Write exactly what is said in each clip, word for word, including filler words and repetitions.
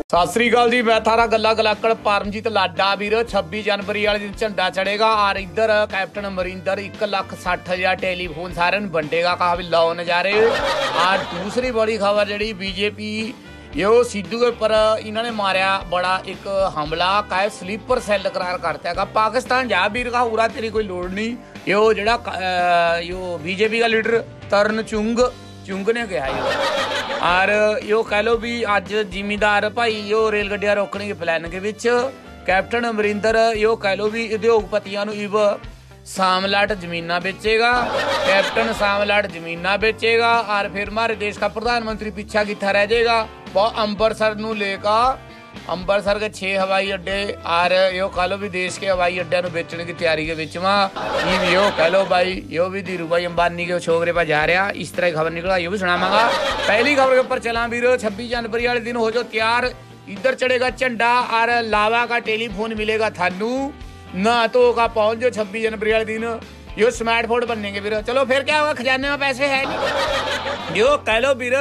सत श्री अकाल जी। मैं थारा गला गलाकड़ परमजीत लाडा वीर। छब्बी जनवरी वाले दिन झंडा चढ़ेगा और इधर कैप्टन अमरिंदर एक लख सठ हजार टेलीफोन सारे बंटेगा। कहा भी लो नजारे। और दूसरी बड़ी खबर जी बीजेपी यो सिद्धू के ऊपर इन्होंने मारिया बड़ा एक हमला का स्लीपर सेल करार करता है। पाकिस्तान जा वीर का पूरा तेरी कोई लोड़ नहीं। यो जड़ा यो बीजेपी का लीडर तरन चुंग चुंग ने कहा यो और यो कह लो भी अज जिमीदार भाई यो रेल गड्डियां रोकने के प्लान के विच कैप्टन अमरिंदर यो कह लो भी उद्योगपतियों इव सामलाट जमीना बेचेगा। कैप्टन सामलाट जमीना बेचेगा और फिर हमारे देश का प्रधानमंत्री पीछा कितना रह जाएगा। बहुत अम्बरसर नू लेकर अम्बरसर के छे हवाई अड्डे और यो कह लो भी देश के हवाई अड्डे बेचने की तैयारी के विच में यो कह लो भाई यो भी धीरू भाई अंबानी के छोकरे पर जा रहा। इस तरह की खबर निकला यो भी सुनावांगा। पहली खबर के ऊपर चला वीर। छब्बीस जनवरी वाले दिन हो जो तैयार। इधर चढ़ेगा झंडा और लावा का टेलीफोन मिलेगा थानू ना तो का पहुंच जो छब्बीस जनवरी वाले दिन यो स्मार्टफोन बनेंगे वीर। चलो फिर क्या होगा, खजाने में पैसे है नहीं। यो कह लो वीर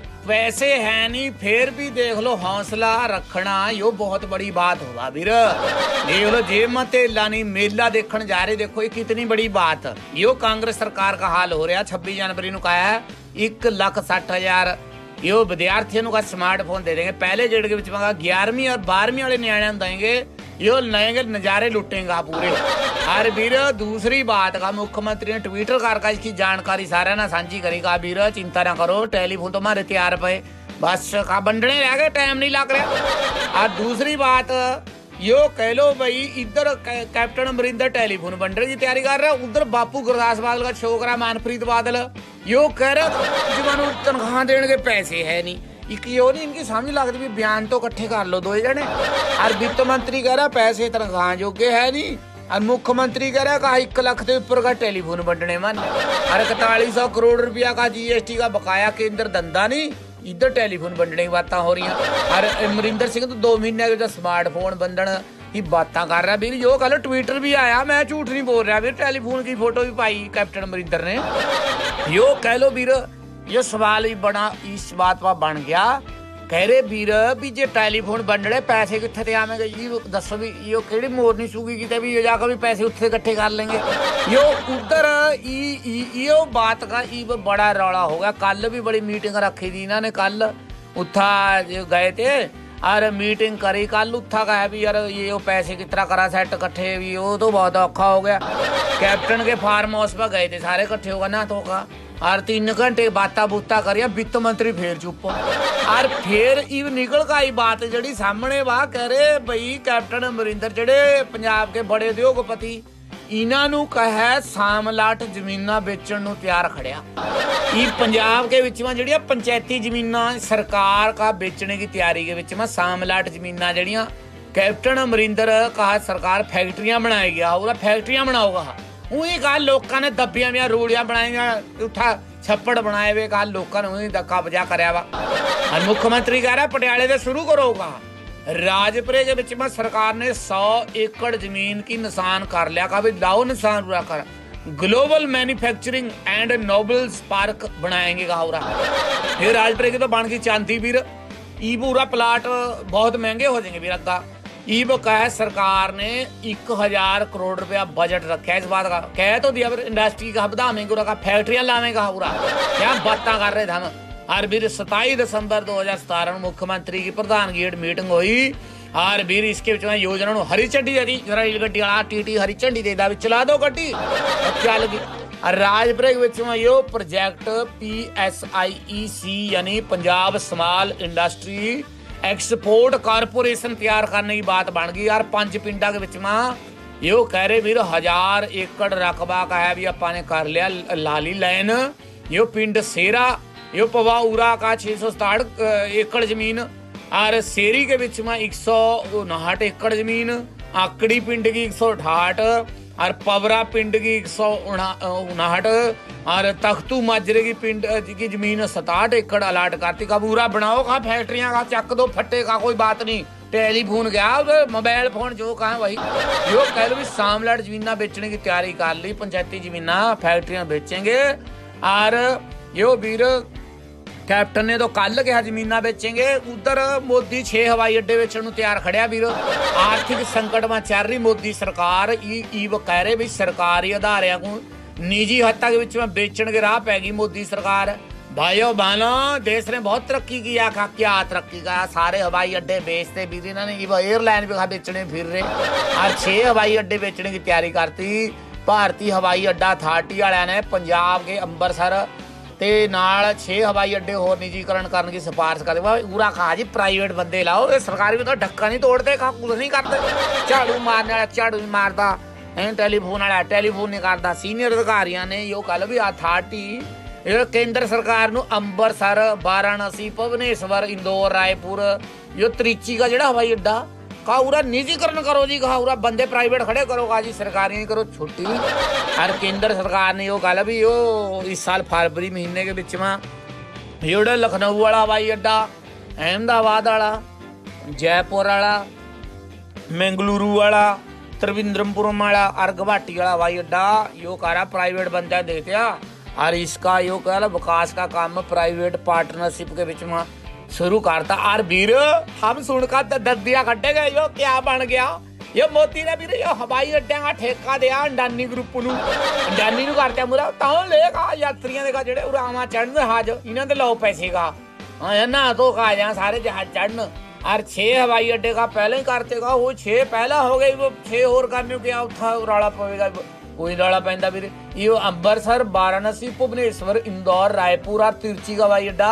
पैसे है नहीं फिर भी देख लो हौसला रखना यो बहुत बड़ी बात होगा वीर। देख लो जेब में तेला नहीं मेला देखने जा रहे। देखो ये कितनी बड़ी बात। यो कांग्रेस सरकार का हाल हो रहा। छब्बीस जनवरी को कहा है एक लाख सठ हजार यो विद्यार्थियों का स्मार्टफोन दे देंगे। पहले जेड़ के बीच में ग्यारहवीं और बारहवीं वाले न्याणे देंगे यो नएंगे नजारे लुटेंगे पूरे। और वीर दूसरी बात का मुख्यमंत्री ने ट्विटर कर इसकी जानकारी सारा ना साझी करी। कहा वीर चिंता ना करो टेलीफोन तो हमारे तैयार पे बस का बंडने रह गए टाइम नहीं लग रहा। और दूसरी बात यो कह लो भाई इधर कैप्टन अमरिंदर टेलीफोन बंडने की तैयारी कर रहा है। उधर बापू गुरदास बादल का छोकरा मनप्रीत बादल यो कह रहा तनख्वाह देने के पैसे है नहीं। एक यो नहीं इनकी समझ लगती भी बयान तो इकट्ठे कर लो दो जने। और वित्त मंत्री कह रहा पैसे तनख्वाह जोगे है नहीं। और मुख्यमंत्री कह रहा कहा एक लाख से ऊपर का टेलीफोन बंटने मन। और इकतालीस सौ करोड़ रुपया का जीएसटी का बकाया केंद्र धंधा नहीं। इधर टेलीफोन बंटने की बातें हो रही हैं। और अमरिंदर सिंह तो दो महीने के स्मार्टफोन बंधन की बातें कर रहा है। जो कल ट्विटर भी आया मैं झूठ नहीं बोल रहा। टेलीफोन की फोटो भी पाई कैप्टन अमरिंदर ने। यो कह लो वीर ये सवाल ही बना इस बात पर बन गया। कह रहे वीर भी जे टेलीफोन बनने पैसे कितने ते आवेंगे दसो भी यो केड़ी मोरनी सूगी किते भी जाकर भी पैसे उत्थे इकट्ठे कर लेंगे। यो उधर यो बात का ई बड़ा रौला हो गया। कल भी बड़ी मीटिंग रखी थी इन्होंने। कल उठा गए थे और मीटिंग करी। कल उठा कहा भी यार ये पैसे कितना करा सेट इकट्ठे भी वो तो बहुत औखा हो गया। कैप्टन के फार्म हाउस पर गए थे सारे इकट्ठे होगा ना तो का और तीन घंटे बाता बूता करिया। वित्त मंत्री फिर चुप और फिर इव निकल का ही बात जड़ी सामने वाह कह रहे भाई कैप्टन अमरिंदर जड़े पंजाब के बड़े उद्योगपति इन्हों कहा सामलाट जमीना बेचण नूं तैयार खड़िया। पंजाब के विच में जड़िया पंचायती जमीना सरकार का बेचने की तैयारी के विच में सामलाट जमीना जड़िया कैप्टन अमरिंदर कहा सरकार फैक्ट्रियां बनाएगी। और फैक्ट्रियां बनाओगा उही कहा लोगों ने दबिया में रूड़िया बनाई उठा छप्पड़ बनाए हुए कहा लोगों ने उही धक्का बजा कराया वा। और मुख्यमंत्री कह रहा पटियाले से शुरू करोगा। राजपुरे के बीच में सरकार ने सौ एकड़ जमीन की निशान कर लिया। कहा लाओ निशान पूरा कर global manufacturing and nobles park बनाएंगे। कहा फिर राजपुरे की तो बन गई चांदी वीर। ई पूरा प्लाट बहुत महंगे हो जाएंगे वीर। अग्गा ई कहा सरकार ने एक हजार करोड़ रुपया बजट रखा है। इस बात का कह तो दिया इंडस्ट्री का बढ़ावेंगे का फैक्ट्रियां लावेंगे पूरा क्या बातें कर रहे थे हम। और फिर सताई दिसंबर दो हजार सतारह मुख्यमंत्री की प्रधानगी मीटिंग हुई। और फिर इसके योजना हरी झंडी दी रेल गड्डी वाला टीटी हरी झंडी देता चला दो गड्डी चल गई। राजपुरे यो project P S I E C यानी Punjab small industry export corporation तैयार करने की बात बन गई। यार पांच पिंडा के विच में यो कह रहे वीर हजार एकड़ रकबा का है भी अपने कर लिया लाली लाइन। यो पिंड सेरा यो पवाउरा का छह सौ सताहठ एकड़ जमीन और सेरी के विच में एक सौ उनहठ एकड़ जमीन। आकड़ी पिंड की एक सौ अठाहठ और पवरा पिंड की एक सौ उनहठ और तख्तू माजरे की पिंड की जमीन सताहठ एकड़ अलाट करती। का पूरा बनाओ का फैक्ट्रियां का चक दो फट्टे का कोई बात नहीं। टेलीफोन गया मोबाइल फोन जो कहा वही। यो कह लो भी सामलाट जमीना बेचने की तैयारी कर ली। पंचायती जमीना फैक्ट्रियां बेचेंगे। और यो वीर कैप्टन ने तो कल कहा जमीना बेचेंगे, उधर मोदी छे हवाई अड्डे बेचण नूं तैयार खड़िया वीर। आर्थिक संकट में चल रही मोदी सरकार, ई कह रहे भी सरकारी अदारियां को निजी हत्या के विच में बेचण के राह पै गई मोदी सरकार। भाइयों बहनों, देश ने बहुत तरक्की किया। क्या तरक्की का, सारे हवाई अड्डे बेचते भी इन्होंने, एयरलाइन भी बेचने फिर रहे और छह हवाई अड्डे बेचने की तैयारी करती। भारतीय हवाई अड्डा अथॉरिटी वाले ने पंजाब के अंबरसर ते नाल छे हवाई अड्डे होर निजीकरण करने की सिफारिश कर दी। पूरा कहा जी प्राइवेट बंदे लाओ, सरकारी भी तो ढक्का नहीं तोड़ते, कुछ नहीं करते। झाड़ू मारने वाला झाड़ू नहीं मारता, टैलीफोन वाला टैलीफोन नहीं करता। सीनियर अधिकारियों ने यो कल भी अथॉरिटी केंद्र सरकार नूं अंबरसर, वाराणसी, भुवनेश्वर, इंदौर, रायपुर, यो त्रिची का जिहड़ा हवाई अड्डा कहा पूरा निजीकरण करो जी। कहा पूरा बंदे प्राइवेट खड़े करो, कहा जी सरकारी करो छुट्टी। और केंद्र सरकार ने यो कहा भी यो इस साल फरवरी महीने के बिच में जोड़ा लखनऊ वाला हवाई अड्डा, अहमदाबाद वाला, जयपुर वाला, मंगलुरु वाला, त्रिवेंद्रपुरम वाला और गुवाहाटी वाला हवाई अड्डा यो कह प्राइवेट बंदा देते हैं। और इसका यो कह विकास का काम प्राइवेट पार्टनरशिप के बीच में शुरू करता। और वीर हम सुनकर दर्दिया कटेगा, यो क्या बन गया, ये मोदी ने वीर यो हवाई अड्डे का ठेका दिया अंडानी ग्रुप नूं। अंडानी नूं करते मुरा तां लेगा यात्रियों दे का जेड़े उड़ावा चढ़न जहाज, इन्हां दे लो पैसे का हां ना तो का जा सारे जहाज चढ़न। और छह हवाई अड्डे का पहले ही करते का, वो छह पहला हो गई, वो छह और करने क्या उठा रौला पवेगा, कोई रौला पैंदा वीर। ये अंबरसर, वाराणसी, भुवनेश्वर, इंदौर, रायपुर और तिरची का हवाई अड्डा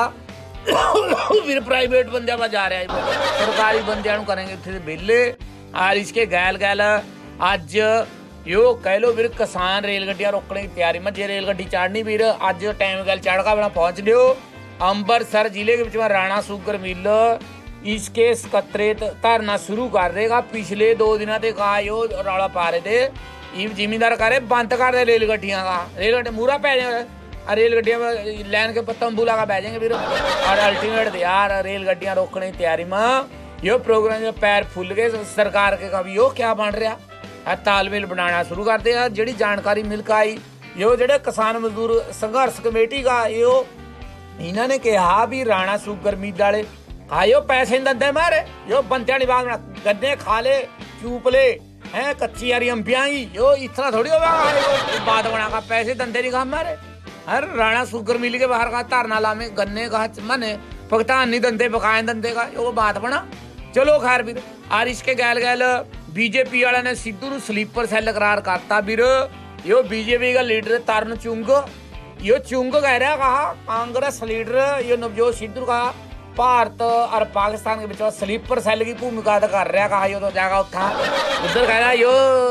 फिर प्राइवेट बंदे पर जा रहा है, सरकारी बंदे करेंगे फिर बिल्ले। और इसके गैल गैल अज यो कह लो वीर किसान रेलगड्डियां रोकने की तैयारी में, जे रेलगड्डी चढ़नी वीर अज टाइम गैल चढ़का बना पहुंच लियो। अंबरसर जिले के बिच में राणा शुगर मिल इसके सकत्रेत धरना शुरू कर देगा। पिछले दो दिनों से कहा यो रौला पा रहे थे, जिमींदार कह रहे बंद कर दे रेलगड्डियां का, रेलगड्डी मूरा पै जाए, रेलगड्डियां में लैन के तंबू लगा बह जाएंगे फिर। और अल्टीमेट यार रेलगड्डियां रोकने की तैयारी में यो प्रोग्राम जो पैर फुल गए सरकार के, कभी यो क्या बन रहा है, तालमेल बनाना शुरू कर दिया। जी जानकारी मिल के आई यो जेडे किसान मजदूर संघर्ष कमेटी का यो इन्होंने कहा भी राणा शुगर मिल वाले कहा यो पैसे नहीं दंदे मारे, यो बंतिया नहीं बांधना, गन्ने खा ले चूप ले हैं कच्ची यारी अंबियां यो इतना थोड़ी होगा बात बना का पैसे दंदे नहीं खा मारे। हर राणा शुगर मिल के बाहर का धरना लामे गन्ने का मने भुगतान नहीं दंदे बकाए दंदे का यो बात बना। चलो खैर वीर। और इसके गैल गैल बीजेपी वाले ने सिद्धू नूं स्लीपर सेल करार करता वीर। यो बीजेपी का लीडर तरन चुंग यो चुंग कह रहा कहा कांग्रेस लीडर यो नवजोत सिद्धू का भारत और पाकिस्तान के बीच स्लीपर सेल की भूमिका अदा कर रहा। कहा यो तो जाएगा उठा उधर कह रहा यो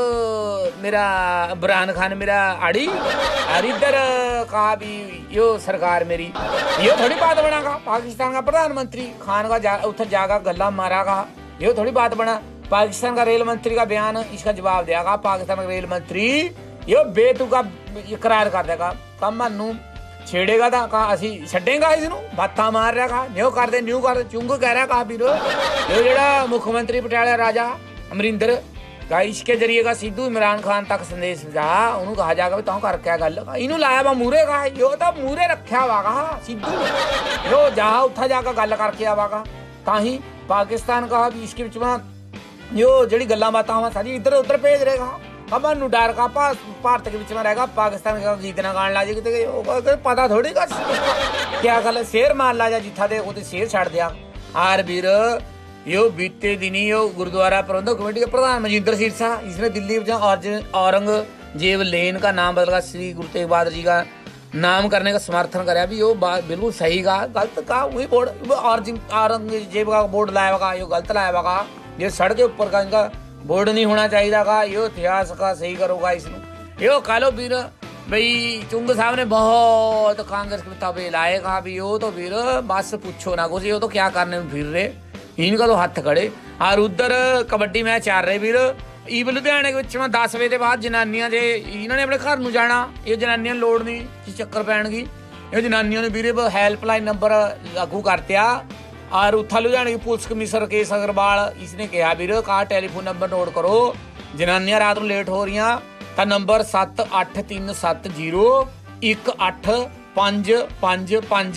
मेरा इमरान खान मेरा आड़ी और इधर कहा भी यो सरकार मेरी, यो थोड़ी बात बना। कहा पाकिस्तान का प्रधानमंत्री खान का जा, उधर जागा गला मारा। कहा यो थोड़ी बात बना। पाकिस्तान का रेल मंत्री का बयान इसका जवाब दिया। कहा पाकिस्तान का रेल मंत्री यो बेतुका इकरार कर देगा कम मनु छेड़ेगा था। कहा असी छेगा इसनू बाता मार रहा। कहा न्यू कर दे न्यू कर दे चुंग कह रहा। कहा वीरो यो जेड़ा मुख्यमंत्री पटियाला राजा अमरिंदर का इसके जरिए का सिद्धू इमरान खान तक संदेश जा उन्होंने कहा जाएगा तू कर क्या गल इनू लाया वा मूरे। कहा यो तो मूरे रखा वा। कहा सिद्धू यो जा उठा जाकर गल करके आवा। कहा ताही पाकिस्तान का इसके बिच में यो जड़ी गल्लां बातां वा सारी इधर उधर भेज रहे। कहा अब नू डर का भारत के बीच में रहेगा पाकिस्तान का गीत ना गान ला जे पता थोड़ी का क्या गल शेर मार ला जा जिथा दे उते शेर छड़ दिया। आर वीर यो बीते दिनी यो गुरुद्वारा प्रबंधक कमेटी के प्रधान मजिंदर सिरसा इसने दिल्ली में औरंगजेब लेन का नाम बदलकर श्री गुरु तेग बहादुर जी का नाम करने का समर्थन कराया। भी यो बिल्कुल सही कहा गलत कहा वही बोर्ड औरंगजेब का बोर्ड लाया का यो गलत लाया का ये सड़क के ऊपर का इनका बोर्ड नहीं होना चाहिए था। यो इतिहास का सही करोगा इसमें यो कालो वीर भाई चुंग साहब ने बहुत कांग्रेस के किताबे लाए। कहा भी यो तो वीर बस पूछो ना कुछ यो तो क्या करने में फिर रहे इनका तो हाथ खड़े। और उधर कबड्डी मैच चल रहे वीर ईब लुधियाने के में दस बजे के बाद जनानियां जे इन्होंने अपने घर में जाना ये जनानियां लोड़ नहीं चक्कर पैन की ये जनानियों ने वीर हेल्पलाइन नंबर लागू करते। और उत्था लुधियाने की पुलिस कमिश्नर राकेश अग्रवाल इसने कहा वीर कहा टेलीफोन नंबर नोट करो जनानियां रात को लेट हो रही तो नंबर सत्त अठ तीन सत्त जीरो एक अठ पंज पंज पंज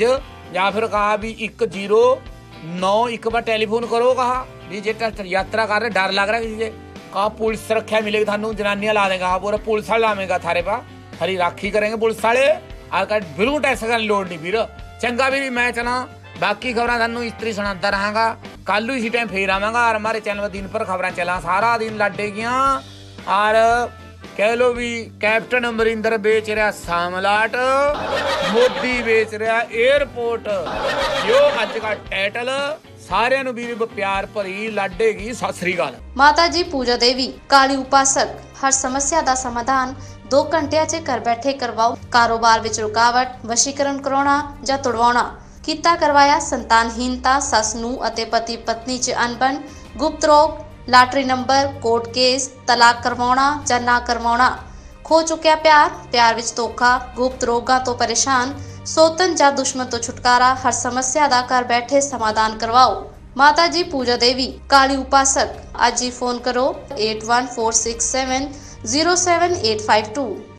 या फिर कहा भी एक जीरो नौ एक बार टेलीफोन करो, कहा भी जे यात्रा कर रहे डर लग रहा किसी से, कहा पुलिस सुरक्षा मिलेगी थानू, जनानियां ला देगा, पूरा पुलिस वाले लावेगा थारे पा, हरी राखी करेंगे पुलिस वाले। आकर बिल्कुल टैक्स करने लोड़ नहीं वीर। चंगा भी मैं चला, बाकी खबर थानू इस तरह सुनाता रहांगा, कल इसी टाइम फिर आवांगा। और हमारे चैनल में दिन पर खबर चला, सारा दिन लाडेगियां। और कह लो भी कैप्टन अमरिंदर बेच रहा सामलाट, मोदी बेच रहा एयरपोर्ट। जो अज का टाइटल सारिਆਂ ਨੂੰ ਵੀਰ ਪਿਆਰ ਭਰੀ ਲਾਡੇਗੀ ਸਤਿ ਸ੍ਰੀ ਅਕਾਲ। ਮਾਤਾ ਜੀ ਪੂਜਾ ਦੇਵੀ ਕਾਲੀ ਉਪਾਸਕ ਹਰ ਸਮੱਸਿਆ ਦਾ ਸਮਾਧਾਨ ਦੋ ਘੰਟਿਆਂ 'ਚ ਘਰ ਬੈਠੇ ਕਰਵਾਓ। ਕਾਰੋਬਾਰ ਵਿੱਚ ਰੁਕਾਵਟ, ਵਸ਼ੀਕਰਨ ਕਰਾਉਣਾ ਜਾਂ ਤੁੜਵਾਉਣਾ, ਕੀਤਾ ਕਰਵਾਇਆ ਸੰਤਾਨਹੀਨਤਾ, ਸੱਸ ਨੂੰ ਅਤੇ ਪਤੀ ਪਤਨੀ 'ਚ ਅਣਬਣ, ਗੁਪਤ ਰੋਗ, ਲਾਟਰੀ ਨੰਬਰ, ਕੋਰਟ ਕੇਸ, ਤਲਾਕ ਕਰਵਾਉਣਾ ਜਾਂ ਨਾ ਕਰਵਾਉਣਾ, ਖੋ ਚੁੱਕਿਆ ਪਿਆਰ, ਪਿਆਰ ਵਿੱਚ ਧੋਖਾ, ਗੁਪਤ ਰੋਗਾਂ ਤੋਂ ਪਰੇਸ਼ਾਨ, ਸੋਤਨ ਜਾਂ ਦੁਸ਼ਮਣ ਤੋਂ ਛੁਟਕਾਰਾ, ਹਰ ਸਮੱਸਿਆ ਦਾ ਘਰ ਬੈਠੇ ਸਮਾਧਾਨ ਕਰਵਾਓ। ਮਾਤਾ ਜੀ ਪੂਜਾ ਦੇਵੀ ਕਾਲੀ ਉਪਾਸਕ। ਅੱਜ ਹੀ ਫੋਨ ਕਰੋ eight one four six seven zero seven eight five two।